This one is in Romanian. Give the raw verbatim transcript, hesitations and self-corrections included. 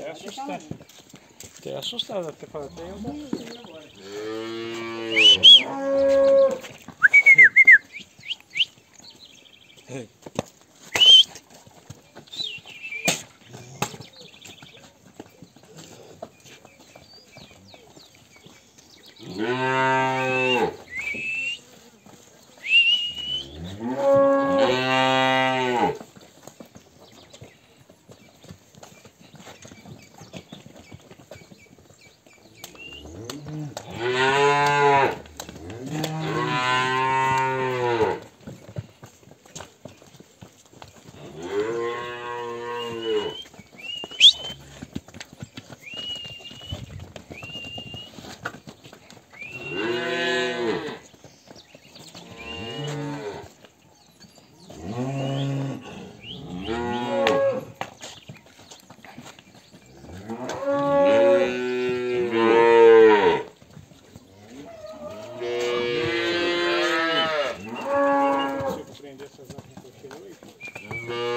Te-ai asustat. Te-ai asustat, dar te fac. Te-ai surpreender essas armas que eu tirei.